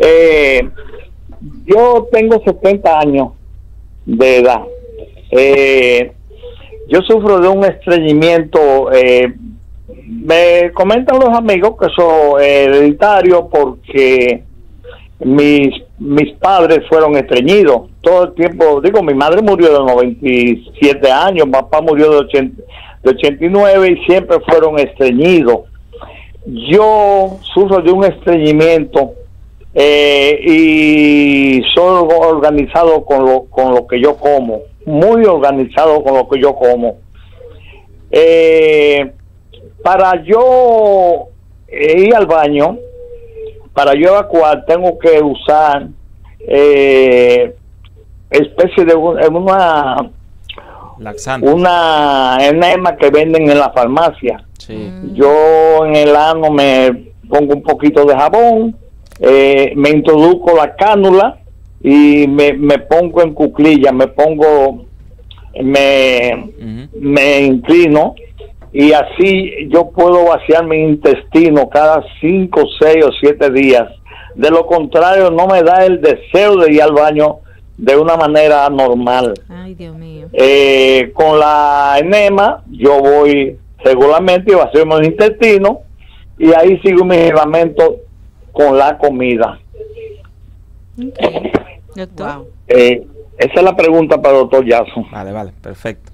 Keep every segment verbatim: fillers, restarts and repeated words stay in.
Eh, yo tengo setenta años de edad. Eh, yo sufro de un estreñimiento. Eh, me comentan los amigos que eso es hereditario porque mis mis padres fueron estreñidos todo el tiempo. Digo, mi madre murió de noventa y siete años, mi papá murió de ochenta, de ochenta y nueve y siempre fueron estreñidos. Yo sufro de un estreñimiento eh, y soy organizado con lo, con lo que yo como, muy organizado con lo que yo como. Eh, para yo eh, ir al baño, para yo evacuar, tengo que usar eh, especie de una laxante, una enema que venden en la farmacia. Sí. Yo en el ano me pongo un poquito de jabón, eh, me introduzco la cánula y me, me pongo en cuclilla, me pongo, me, uh-huh. me inclino y así yo puedo vaciar mi intestino cada cinco, seis o siete días. De lo contrario, no me da el deseo de ir al baño de una manera normal. Ay, Dios mío. Eh, con la enema, yo voy regularmente y vacío mi intestino y ahí sigo mi reglamento con la comida. Okay. Doctor. Wow. Eh, esa es la pregunta para el doctor Jason. Vale, vale, perfecto.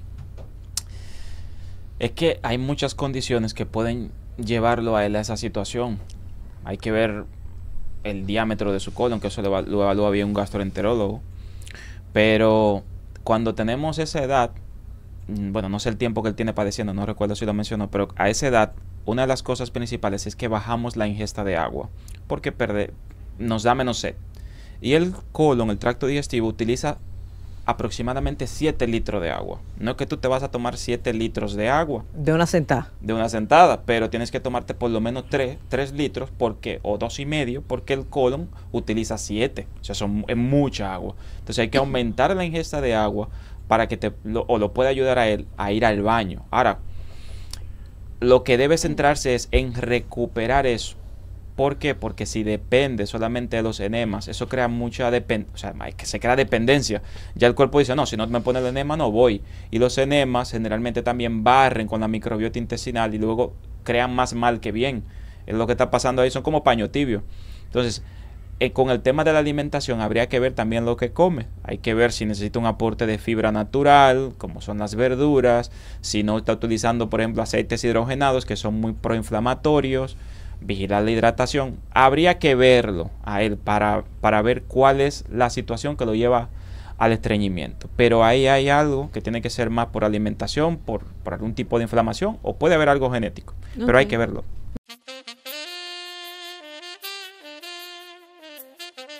Es que hay muchas condiciones que pueden llevarlo a él a esa situación. Hay que ver el diámetro de su colon, que eso lo, lo evalúa bien un gastroenterólogo. Pero cuando tenemos esa edad, bueno, no sé el tiempo que él tiene padeciendo, no recuerdo si lo mencionó, pero a esa edad, una de las cosas principales es que bajamos la ingesta de agua, porque perde, nos da menos sed. Y el colon, el tracto digestivo, utiliza aproximadamente siete litros de agua. No es que tú te vas a tomar siete litros de agua de una sentada, de una sentada, pero tienes que tomarte por lo menos tres litros, porque, o dos y medio, porque el colon utiliza siete. O sea, son, es mucha agua. Entonces hay que aumentar la ingesta de agua para que te lo, o lo pueda ayudar a él a ir al baño. Ahora, lo que debe centrarse es en recuperar eso. ¿Por qué? Porque si depende solamente de los enemas, eso crea mucha dependencia, o sea, que se crea dependencia. Ya el cuerpo dice, no, si no me pone el enema no voy. Y los enemas generalmente también barren con la microbiota intestinal y luego crean más mal que bien. Es lo que está pasando ahí, son como paño tibio. Entonces, eh, con el tema de la alimentación habría que ver también lo que come. Hay que ver si necesita un aporte de fibra natural, como son las verduras, si no está utilizando, por ejemplo, aceites hidrogenados, que son muy proinflamatorios. Vigilar la hidratación. Habría que verlo a él para, para ver cuál es la situación que lo lleva al estreñimiento. Pero ahí hay algo que tiene que ser más por alimentación, por, por algún tipo de inflamación, o puede haber algo genético. Okay. Pero hay que verlo.